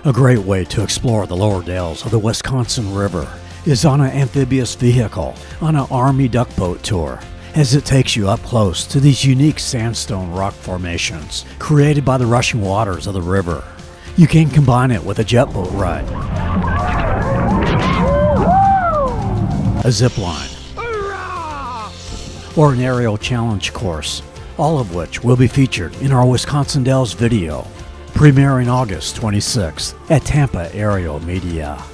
A great way to explore the lower dales of the Wisconsin River is on an amphibious vehicle on an Army duck boat tour, as it takes you up close to these unique sandstone rock formations created by the rushing waters of the river. You can combine it with a jet boat ride, a zip line, or an aerial challenge course, all of which will be featured in our Wisconsin Dells video, premiering August 26th at Tampa Aerial Media.